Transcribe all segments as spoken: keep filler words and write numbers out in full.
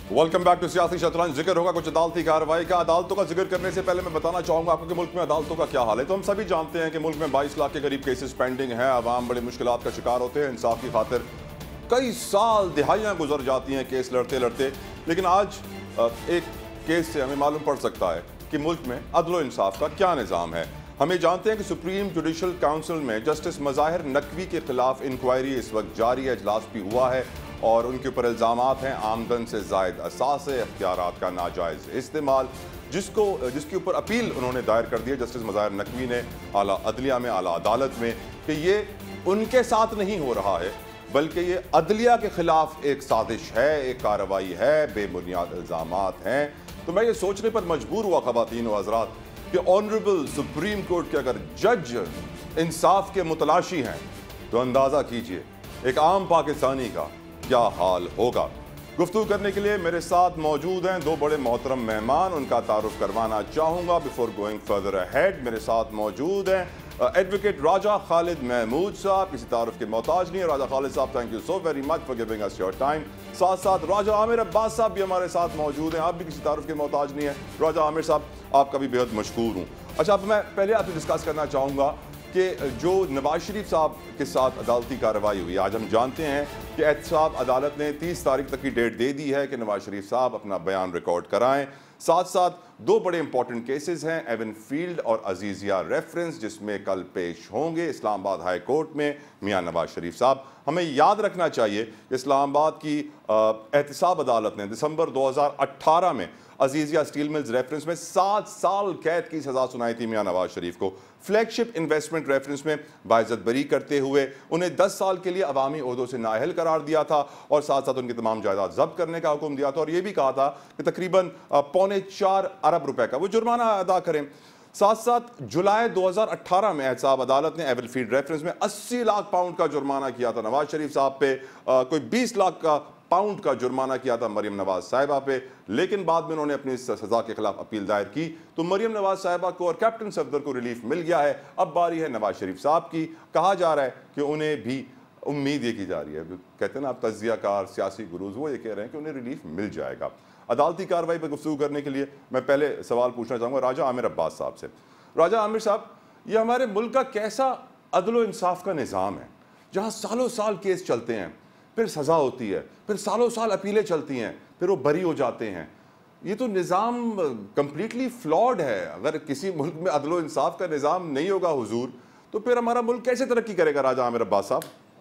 Welcome back to सियासी शतरंज। जिक्र होगा कुछ अदालती कार्रवाई का। अदालतों का जिक्र करने से पहले मैं बताना चाहूंगा आपको कि मुल्क में अदालतों का क्या हाल है। तो हम सभी जानते हैं कि मुल्क में बाईस लाख के करीब केसेस पेंडिंग हैं। अवाम बड़ी मुश्किलात का शिकार होते हैं। इंसाफ की खातिर कई साल दिहाइयां गुजर जाती हैं केस लड़ते लड़ते। लेकिन आज एक केस से हमें मालूम पड़ सकता है कि मुल्क में अदल इंसाफ का क्या निज़ाम है। हमें जानते हैं कि सुप्रीम जुडिशल काउंसिल में जस्टिस मज़ाहिर नकवी के खिलाफ इंक्वायरी इस वक्त जारी है। इजलास भी हुआ है और उनके ऊपर इल्ज़ामात हैं आमदन से ज़ायद असासे अख्तियारात का नाजायज़ इस्तेमाल, जिसको जिसके ऊपर अपील उन्होंने दायर कर दी है जस्टिस मज़ाहिर नकवी ने आला अदलिया में, आला अदालत में, कि ये उनके साथ नहीं हो रहा है बल्कि ये अदलिया के खिलाफ एक साजिश है, एक कार्रवाई है, बेबुनियाद इल्ज़ामात हैं। तो मैं ये सोचने पर मजबूर हुआ ख़वातीन व हज़रात कि ऑनरेबल सुप्रीम कोर्ट के अगर जज इंसाफ के मुतलाशी हैं तो अंदाज़ा कीजिए एक आम पाकिस्तानी का क्या हाल होगा। गुफ्तगू करने के लिए मेरे साथ मौजूद हैं दो बड़े मोहतरम मेहमान। उनका तारुफ करवाना चाहूँगा बिफोर गोइंग फर्दर अहेड। मेरे साथ मौजूद हैं एडवोकेट राजा खालिद महमूद साहब, किसी तारुफ के मोहताज नहीं है। राजा खालिद साहब, thank you so very much for giving us your time. साथ साथ राजा आमिर अब्बास साहब भी हमारे साथ मौजूद हैं। आप भी किसी तारुफ के मोहताज नहीं है। राजा आमिर साहब, आपका भी बेहद मशकूर हूँ। अच्छा, अब मैं पहले आपसे डिस्कस करना चाहूँगा कि जो नवाज शरीफ साहब के साथ अदालती कार्रवाई हुई, आज हम जानते हैं कि एहतसाब अदालत ने तीस तारीख तक की डेट दे दी है कि नवाज शरीफ साहब अपना बयान रिकॉर्ड कराएं। साथ साथ दो बड़े इंपॉर्टेंट केसेस हैं, एवन फील्ड और अजीजिया रेफरेंस, जिसमें कल पेश होंगे इस्लामाबाद हाई कोर्ट में मियां नवाज शरीफ साहब। हमें याद रखना चाहिए इस्लामाबाद की एहतसाब अदालत ने दिसंबर दो हज़ार अठारह में अजीजिया स्टील मिल्स रेफरेंस में सात साल कैद की सजा सुनाई थी मियां नवाज शरीफ को। फ्लैगशिप इन्वेस्टमेंट रेफरेंस में बाइज्जत बरी करते हुए उन्हें दस साल के लिए अवामी ओहदों से नाअहल करार दिया था और साथ साथ उनकी तमाम जायदाद जब्त करने का हुक्म दिया था और यह भी कहा था कि तकरीबन पौने चार अरब रुपए का वो जुर्माना अदा करें। साथ साथ जुलाई दो हज़ार अठारह में एहतसाब अदालत ने एवल फील्ड रेफरेंस में अस्सी लाख पाउंड का जुर्माना किया था नवाज शरीफ साहब पे, आ, कोई बीस लाख का पाउंड का जुर्माना किया था मरियम नवाज साहिबा पे। लेकिन बाद में उन्होंने अपनी सजा के खिलाफ अपील दायर की तो मरियम नवाज साहिबा को और कैप्टन सफदर को रिलीफ मिल गया है। अब बारी है नवाज शरीफ साहब की। कहा जा रहा है कि उन्हें भी उम्मीद ये की जा रही है, कहते हैं ना आप तज्जियाकार सियासी गुरूज, वो ये कह रहे हैं कि उन्हें रिलीफ मिल जाएगा। अदालती कार्रवाई पर गुफ्तगू करने के लिए मैं पहले सवाल पूछना चाहूँगा राजा आमिर अब्बास साहब से। राजा आमिर साहब, ये हमारे मुल्क का कैसा अदल इंसाफ का निज़ाम है जहाँ सालों साल केस चलते हैं, फिर सज़ा होती है, फिर सालों साल अपीलें चलती हैं, फिर वो बरी हो जाते हैं। ये तो निज़ाम कंप्लीटली फ्लॉड है। अगर किसी मुल्क में अदल इंसाफ का निज़ाम नहीं होगा हुजूर, तो फिर हमारा मुल्क कैसे तरक्की करेगा? राजा आमिर अब्बास साहब।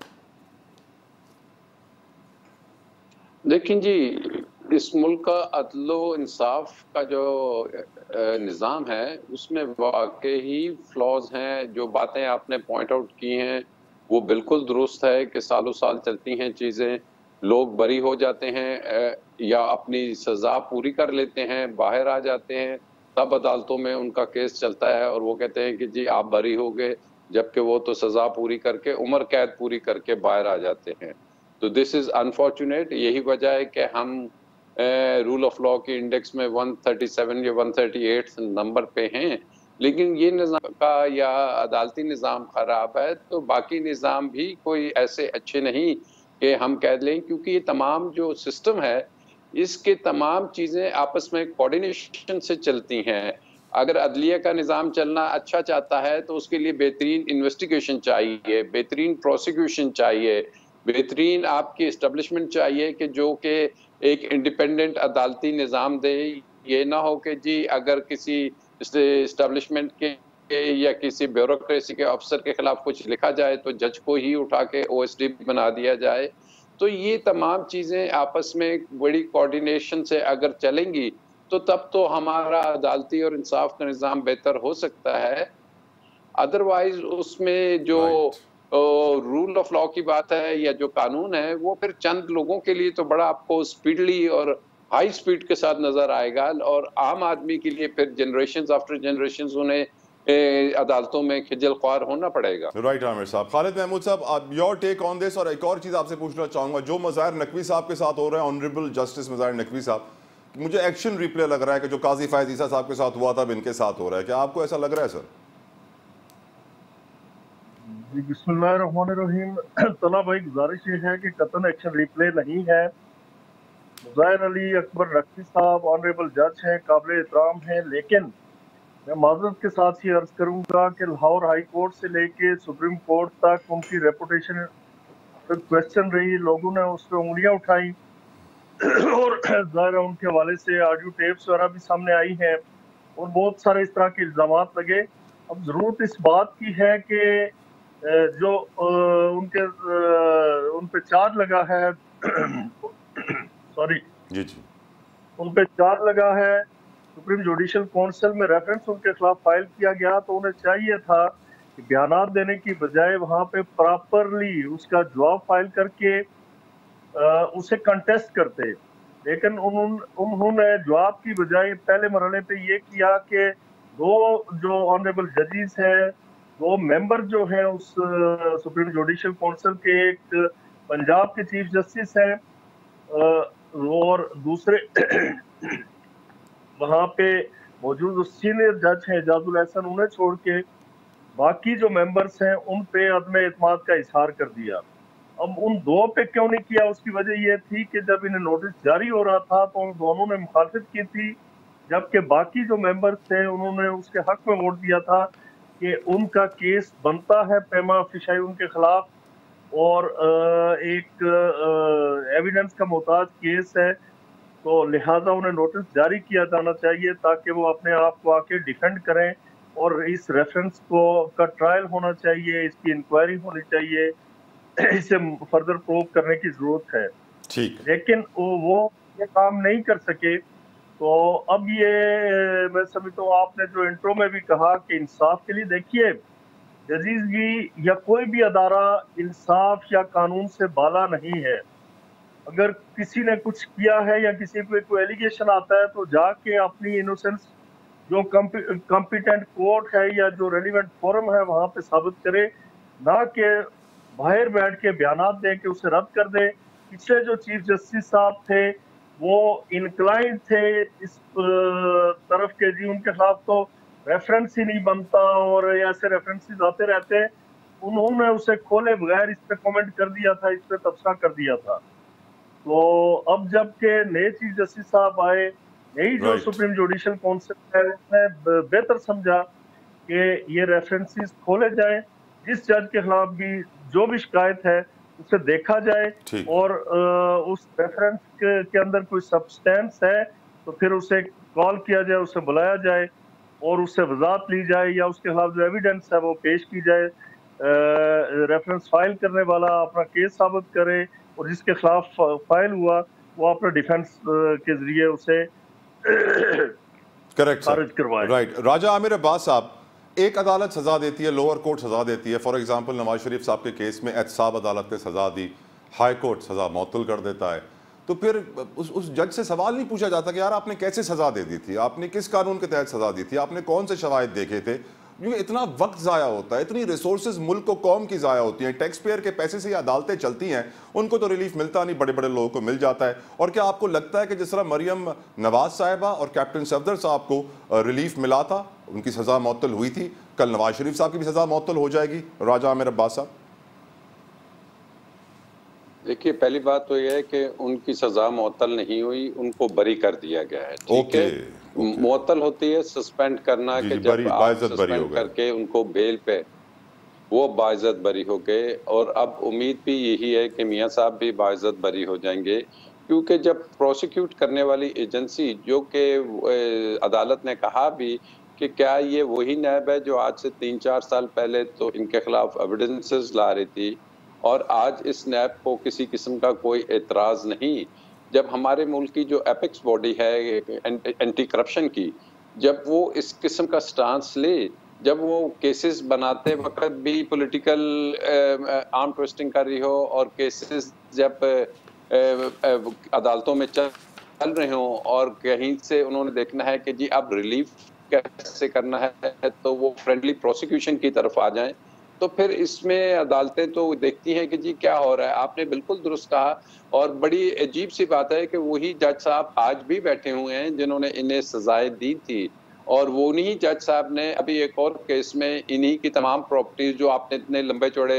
देखिए जी, इस मुल्क का अदलो इंसाफ का जो निज़ाम है उसमें वाकई ही फ्लॉज हैं। जो बातें आपने पॉइंट आउट की हैं वो बिल्कुल दुरुस्त है कि सालों साल चलती हैं चीज़ें, लोग बरी हो जाते हैं या अपनी सज़ा पूरी कर लेते हैं, बाहर आ जाते हैं, तब अदालतों में उनका केस चलता है और वो कहते हैं कि जी आप बरी हो गए, जबकि वो तो सज़ा पूरी करके, उम्र कैद पूरी करके बाहर आ जाते हैं। तो दिस इज़ अनफॉर्चुनेट। यही वजह है कि हम रूल ऑफ लॉ के इंडेक्स में एक सौ सैंतीस या एक सौ अड़तीस नंबर पे हैं। लेकिन ये निज़ाम का या अदालती निज़ाम ख़राब है तो बाकी निज़ाम भी कोई ऐसे अच्छे नहीं कि हम कह लें, क्योंकि ये तमाम जो सिस्टम है इसके तमाम चीज़ें आपस में कोऑर्डिनेशन से चलती हैं। अगर अदलिया का निज़ाम चलना अच्छा चाहता है तो उसके लिए बेहतरीन इन्वेस्टिगेशन चाहिए, बेहतरीन प्रोसिक्यूशन चाहिए, बेहतरीन आपकी इस्टेब्लिशमेंट चाहिए कि जो कि एक इंडिपेंडेंट अदालती निज़ाम दे। ये ना हो कि जी अगर किसी इस्टेब्लिशमेंट के या किसी ब्यूरोक्रेसी के अफसर के खिलाफ कुछ लिखा जाए तो जज को ही उठा के ओएसडी बना दिया जाए। तो ये तमाम चीज़ें आपस में बड़ी कोऑर्डिनेशन से अगर चलेंगी तो तब तो हमारा अदालती और इंसाफ का निज़ाम बेहतर हो सकता है। अदरवाइज उसमें जो रूल ऑफ लॉ की बात है या जो कानून है वो फिर चंद लोगों के लिए तो बड़ा आपको स्पीडली और हाई स्पीड के साथ नजर आएगा और आम आदमी के लिए फिर जनरेशंस आफ्टर जनरेशंस उन्हें अदालतों में खिजल ख्वार होना पड़ेगा। राइट आमिर साहब। खालिद महमूद साहब, योर टेक ऑन दिस। और एक और चीज़ आपसे पूछना चाहूँगा, जो मज़ाहिर नकवी साहब के साथ हो रहा है, ऑनरेबल जस्टिस मज़ाहिर नकवी साहब, मुझे एक्शन रिप्ले लग रहा है कि जो काजी फायज ईसा साहब के साथ हुआ था इनके साथ हो रहा है। क्या आपको ऐसा लग रहा है सर? जी बिस्मिल्लाहिर्रहमानिर्रहीम। तला भाई, गुजारिश ये है कि कतन एक्शन रिप्ले नहीं है, मुज़ाहिर अली अकबर नकवी साहब ऑनरेबल जज हैं, काबिल एहतराम हैं, लेकिन मैं माजरत के साथ ही अर्ज करूंगा कि लाहौर हाई कोर्ट से लेके सुप्रीम कोर्ट तक उनकी रेपुटेशन पर क्वेश्चन रही, लोगों ने उस पर उंगलियां उठाई और ज़ाहिर है उनके हवाले से ऑडियो टेप्स वगैरह भी सामने आई हैं और बहुत सारे इस तरह के इल्जामात लगे। अब जरूरत इस बात की है कि जो उनके उन पे चार्ज लगा है सॉरी जी जी उन पे चार्ज लगा है, सुप्रीम जुडिशल काउंसिल में रेफरेंस उनके खिलाफ फाइल किया गया, तो उन्हें चाहिए था कि बयानात देने की बजाय वहां पे प्रॉपरली उसका जवाब फाइल करके उसे कंटेस्ट करते, लेकिन उन्होंने जवाब की बजाय पहले मरहले पे ये किया कि दो जो ऑनरेबल जजेस हैं, दो मेंबर जो हैं उस सुप्रीम जुडिशल काउंसिल के, एक पंजाब के चीफ जस्टिस हैं और दूसरे वहाँ पे मौजूद सीनियर जज हैं एजाजुल एहसन, उन्हें छोड़ के बाकी जो मेंबर्स हैं उन पे अदम एतमाद का इजहार कर दिया। अब उन दो पे क्यों नहीं किया, उसकी वजह यह थी कि जब इन्हें नोटिस जारी हो रहा था तो उन दोनों ने मुखालफत की थी, जबकि बाकी जो मेंबर्स थे उन्होंने उसके हक में वोट दिया था कि उनका केस बनता है प्रेमा फिशाई उनके खिलाफ और एक एविडेंस का मोहताज केस है, तो लिहाजा उन्हें नोटिस जारी किया जाना चाहिए ताकि वो अपने आप को आके डिफेंड करें और इस रेफरेंस को का ट्रायल होना चाहिए, इसकी इंक्वायरी होनी चाहिए, इसे फर्दर प्रूव करने की जरूरत है। ठीक, लेकिन वो, वो ये काम नहीं कर सके। तो अब ये मैं समझता हूँ आपने जो इंट्रो में भी कहा कि इंसाफ के लिए, देखिए जजीज भी या कोई भी अदारा इंसाफ या कानून से बाला नहीं है। अगर किसी ने कुछ किया है या किसी पे कोई एलिगेशन आता है तो जाके अपनी इनोसेंस जो कॉम्पिटेंट कोर्ट है या जो रेलिवेंट फोरम है वहां पे साबित करे, ना कि बाहर बैठ के बयानात दे के उसे रद्द कर दे। पिछले जो चीफ जस्टिस साहब थे वो इनक्लाइंड थे इस तरफ के, जी उनके खिलाफ तो रेफरेंस ही नहीं बनता और ऐसे रेफरेंसेस आते रहते हैं, उन्होंने उसे खोले बगैर इस पे कमेंट कर दिया था, इस पे तबसरा कर दिया था। तो अब जब के नए चीफ जस्टिस साहब आए, नई जो सुप्रीम जुडिशल काउंसिल है, उसने बेहतर समझा कि ये रेफरेंसेस खोले जाएं, जिस जज के खिलाफ भी जो भी शिकायत है उसे देखा जाए और उस रेफरेंस के, के अंदर कोई सब्सटेंस है तो फिर उसे कॉल किया जाए, उसे बुलाया जाए और उससे वजाहत ली जाए या उसके खिलाफ जो एविडेंस है वो पेश की जाए। रेफरेंस फाइल करने वाला अपना केस साबित करे और जिसके खिलाफ फाइल हुआ वो अपने डिफेंस के जरिए उसे करेक्ट खारिज करवाए। राइट। राजा आमिर अब्बास साहब, एक अदालत सजा देती है, लोअर कोर्ट सजा देती है। फॉर एग्जांपल नवाज शरीफ साहब के केस में एहतसाब अदालत ने सजा दी, हाई कोर्ट सजा मुअत्तल कर देता है, तो फिर उस उस जज से सवाल नहीं पूछा जाता कि यार आपने कैसे सजा दे दी थी, आपने किस कानून के तहत सजा दी थी, आपने कौन से शवाहिद देखे थे? क्योंकि इतना वक्त ज़ाया होता है, इतनी रिसोर्सेज मुल्क को कौम की ज़ाया होती हैं, टैक्स पेयर के पैसे से ये अदालतें चलती हैं, उनको तो रिलीफ मिलता नहीं, बड़े बड़े लोगों को मिल जाता है। और क्या आपको लगता है कि जिस तरह मरियम नवाज साहिबा और कैप्टन सफदर साहब को रिलीफ मिला था, उनकी सज़ा मुअत्तल हुई थी, कल नवाज शरीफ साहब की भी सज़ा मुअत्तल हो जाएगी? राजा आमिर अब्बास साहब, देखिए पहली बात तो यह है कि उनकी सजा मुअत्तल नहीं हुई, उनको बरी कर दिया गया है। ठीक है, मुअत्तल होती है सस्पेंड करना, कि जब आप सस्पेंड करके उनको बेल पे, वो बाइज्जत बरी हो गए। और अब उम्मीद भी यही है कि मियां साहब भी बाइज्जत बरी हो जाएंगे, क्योंकि जब प्रोसिक्यूट करने वाली एजेंसी, जो कि अदालत ने कहा भी कि क्या ये वही नैब है जो आज से तीन चार साल पहले तो इनके खिलाफ एविडेंसेस ला रही थी और आज इस नैब को किसी किस्म का कोई एतराज़ नहीं। जब हमारे मुल्क की जो एपिक्स बॉडी है एंटी करप्शन की, जब वो इस किस्म का स्टांस ले, जब वो केसेस बनाते वक्त भी पॉलिटिकल आर्म ट्विस्टिंग कर रही हो और केसेस जब अदालतों में चल चल रहे हों और कहीं से उन्होंने देखना है कि जी अब रिलीफ कैसे करना है, तो वो फ्रेंडली प्रोसिक्यूशन की तरफ आ जाएं, तो फिर इसमें अदालतें तो देखती हैं कि जी क्या हो रहा है। आपने बिल्कुल दुरुस्त कहा और बड़ी अजीब सी बात है कि वही जज साहब आज भी बैठे हुए हैं जिन्होंने इन्हें सजाएं दी थी, और वो नहीं जज साहब ने अभी एक और केस में इन्हीं की तमाम प्रॉपर्टीज जो आपने इतने लंबे चौड़े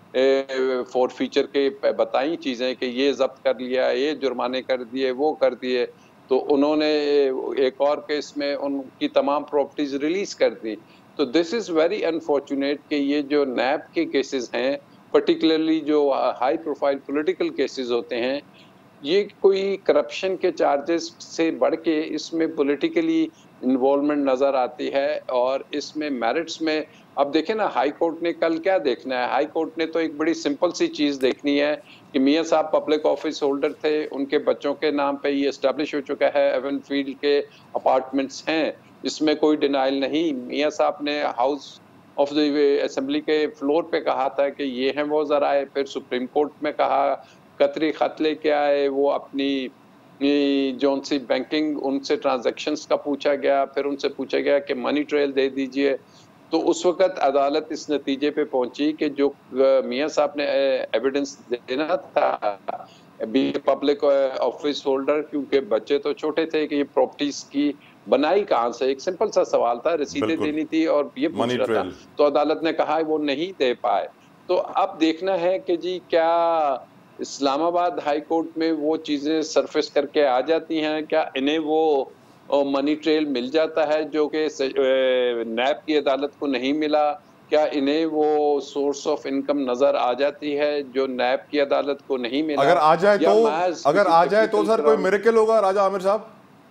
फोर फीचर के बताई चीज़ें कि ये जब्त कर लिया, ये जुर्माने कर दिए, वो कर दिए, तो उन्होंने एक और केस में उनकी तमाम प्रॉपर्टीज रिलीज कर दी। तो दिस इज़ वेरी अनफॉर्चुनेट कि ये जो नैब के केसेस हैं, पर्टिकुलरली जो हाई प्रोफाइल पॉलिटिकल केसेस होते हैं, ये कोई करप्शन के चार्जेस से बढ़ के इसमें पॉलिटिकली इन्वॉल्वमेंट नज़र आती है। और इसमें मेरिट्स में अब देखें ना, हाई कोर्ट ने कल क्या देखना है? हाई कोर्ट ने तो एक बड़ी सिंपल सी चीज़ देखनी है कि मियाँ साहब पब्लिक ऑफिस होल्डर थे, उनके बच्चों के नाम पे ये एस्टेब्लिश हो चुका है, एवन फील्ड के अपार्टमेंट्स हैं, इसमें कोई डिनाइल नहीं। मियाँ साहब ने हाउस ऑफ द असेंबली के फ्लोर पे कहा था कि ये हैं वो ज़राए, फिर सुप्रीम कोर्ट में कहा, कतरी खत लेके आए, वो अपनी जौन सी बैंकिंग उनसे ट्रांजैक्शंस का पूछा गया, फिर उनसे पूछा गया कि मनी ट्रेल दे दीजिए। तो उस वक़्त अदालत इस नतीजे पे पहुंची कि जो मियाँ साहब ने एविडेंस देना था बी पब्लिक ऑफिस होल्डर, क्योंकि बच्चे तो छोटे थे, कि ये प्रॉपर्टीज की बनाई कहाँ से, एक सिंपल सा सवाल था, रसीदें देनी थी और ये पूछ रहा था, तो अदालत ने कहा वो नहीं दे पाए। तो अब देखना है कि जी क्या इस्लामाबाद हाई कोर्ट में वो चीज़ें सरफेस करके आ जाती हैं, क्या इन्हें वो मनी ट्रेल मिल जाता है जो कि नैब की अदालत को नहीं मिला, क्या इन्हें वो सोर्स ऑफ इनकम नजर आ जाती है जो नैब की अदालत को नहीं मिला? अगर आ जाए तो अगर आ जाए तो सर कोई मिरेकल होगा राजा आमिर साहब?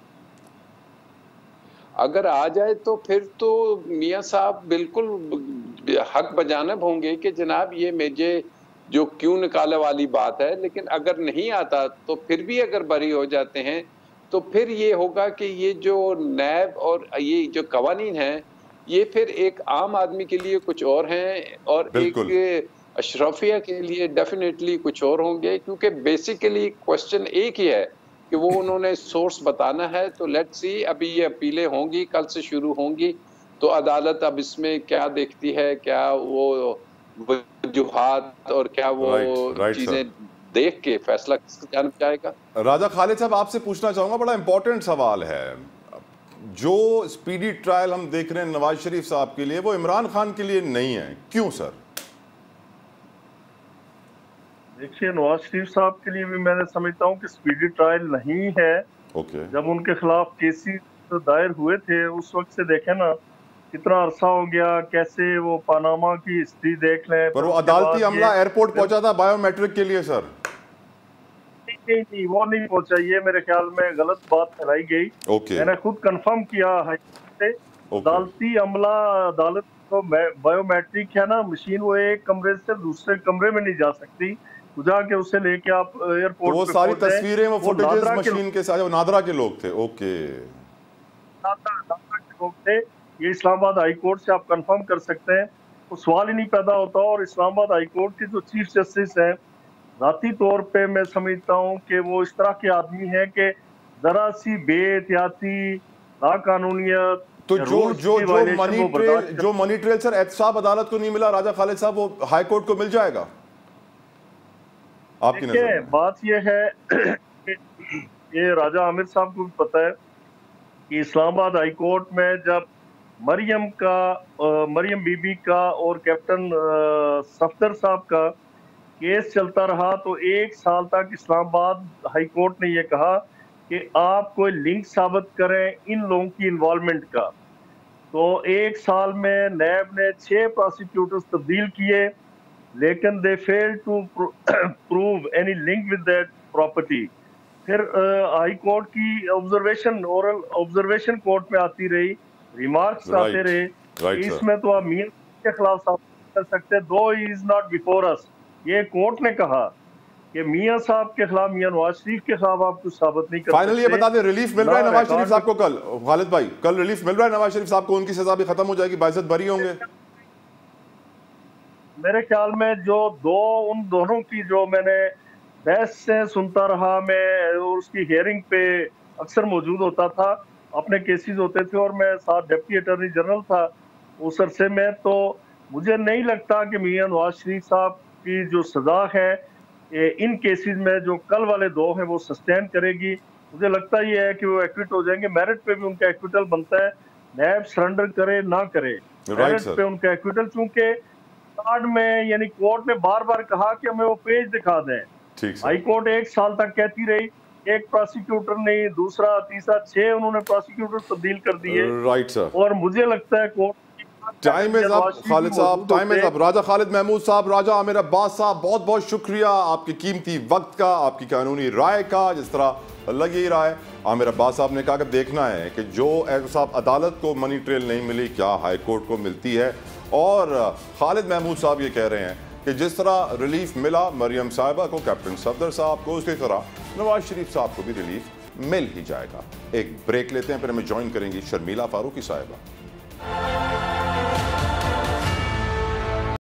अगर आ जाए तो फिर तो मियाँ साहब बिल्कुल हक बजानब होंगे कि जनाब ये मुझे जो क्यों निकाले वाली बात है। लेकिन अगर नहीं आता तो फिर भी अगर बरी हो जाते हैं तो फिर ये होगा कि ये जो नैब और ये जो कवानीन हैं, ये फिर एक आम आदमी के लिए कुछ और हैं और एक अशरफिया के लिए डेफिनेटली कुछ और होंगे, क्योंकि बेसिकली क्वेश्चन एक ही है कि वो उन्होंने सोर्स बताना है। तो लेट्स सी, अभी ये अपीलें होंगी, कल से शुरू होंगी, तो अदालत अब इसमें क्या देखती है, क्या वो वजूहात और क्या वो right, right, चीजें देख के फैसला किसकी जानिब जाएगा। राजा खालिद साहब, आपसे पूछना चाहूंगा, बड़ा इंपॉर्टेंट सवाल है। जो स्पीडी ट्रायल हम देख रहे हैं नवाज शरीफ साहब के लिए, वो इमरान खान के लिए नहीं है, क्यों सर? देखिए, नवाज शरीफ साहब के लिए भी मैंने समझता हूँ कि स्पीडी ट्रायल नहीं है। ओके। जब उनके खिलाफ केसेस तो दायर हुए थे, उस वक्त से देखें ना कितना अरसा हो गया, कैसे वो पानामा की हिस्ट्री देख लें। पर वो अदालती अमला एयरपोर्ट पहुंचा था बायोमेट्रिक के लिए सर। नहीं नहीं नहीं वो नहीं पहुंचा, ये मेरे ख्याल में गलत बात फैलाई गई। ओके। मैंने खुद कंफर्म किया हाईकोर्ट से, अदालती अमला अदालत को बायोमेट्रिक है ना मशीन, वो एक कमरे से दूसरे कमरे में नहीं जा सकती, जाके उसे लेके आप एयरपोर्ट। तो वो सारी तस्वीरें, वो फुटेजेस मशीन के साथ, वो नादरा के लोग थे। ओके, नादरा के लोग थे। ये इस्लामाबाद हाई कोर्ट से आप कंफर्म कर सकते हैं, वो सवाल ही नहीं पैदा होता। और इस्लामाबाद हाई कोर्ट के जो चीफ जस्टिस हैं, ज़ाती तौर पे मैं समझता हूँ कि वो इस तरह के आदमी हैं कि जरा सी बेहतियाती, लाकानूनियत, तो जो जो जो मनी ट्रेल जो मनी ट्रेल सर एहतसाब अदालत को नहीं मिला राजा खालिद साहब, वो हाई कोर्ट को मिल जाएगा आपकी नजर में? बात ये है कि ये राजा आमिर साहब को भी पता है कि इस्लामाबाद हाई कोर्ट में जब मरियम का आ, मरियम बीबी का और कैप्टन सफदर साहब का केस चलता रहा, तो एक साल तक इस्लामाबाद हाई कोर्ट ने ये कहा कि आप कोई लिंक साबित करें इन लोगों की इन्वॉल्वमेंट का। तो एक साल में नैब ने छह प्रोसिक्यूटर्स तब्दील किए, लेकिन they fail to prove any link with that property. फिर हाई कोर्ट की ऑब्जर्वेशन ओरल ऑब्जर्वेशन कोर्ट में आती रही, रिमार्क्स right, आते रहे right, इसमें तो आप मियां के खिलाफ साबित कर सकते, दो इज नॉट बिफोर अस। ये कोर्ट ने कहा कि मियां साहब के खिलाफ, मियां नवाज शरीफ के खिलाफ आप कुछ साबित नहीं कर सकते। फाइनली ये बता दें, रिलीफ मिल रहा है नवाज शरीफ साहब को? कल खालिद भाई, कल रिलीफ मिल रहा है नवाज शरीफ साहब को? उनकी सजा भी खत्म हो जाएगी, बाइज्जत बरी होंगे? मेरे ख्याल में जो दो उन दोनों की जो मैंने बहस से सुनता रहा मैं, और उसकी हियरिंग पे अक्सर मौजूद होता था, अपने केसेस होते थे और मैं साथ डिप्टी अटॉर्नी जनरल था उस अरसे में, तो मुझे नहीं लगता कि मियां नवाज शरीफ साहब की जो सजा है इन केसेस में जो कल वाले दो हैं वो सस्टेन करेगी। मुझे लगता ये है कि वो एक्विट हो जाएंगे, मेरिट पे भी उनका एक्विटल बनता है, नैब सरेंडर करे ना करे, मेरिट पे उनका एक्विटल, चूंकि रिकॉर्ड में यानी कोर्ट ने बार बार कहा कि हमें वो पेज दिखा दें। ठीक हाई कोर्ट एक साल तक कहती रही, एक प्रोसिक्यूटर ने, दूसरा, तीसरा, छह उन्होंने प्रोसिक्यूटर तब्दील कर दिए। Right sir. और मुझे लगता है court time is up Khalid साहब, time is up. Raja Khalid Mahmood साहब, राजा आमिर अब्बास साहब, बहुत बहुत शुक्रिया आपकी कीमती वक्त का, आपकी कानूनी राय का, जिस तरह लग ही रहा है। आमिर अब्बास साहब ने कहा कि देखना है कि जो साहब अदालत को मनी ट्रेल नहीं मिली, क्या हाई कोर्ट को मिलती है। और खालिद महमूद साहब ये कह रहे हैं कि जिस तरह रिलीफ मिला मरियम साहिबा को, कैप्टन सफदर साहब को, उसी तरह नवाज शरीफ साहब को भी रिलीफ मिल ही जाएगा। एक ब्रेक लेते हैं, फिर हमें ज्वाइन करेंगी शर्मिला फारूकी साहिबा।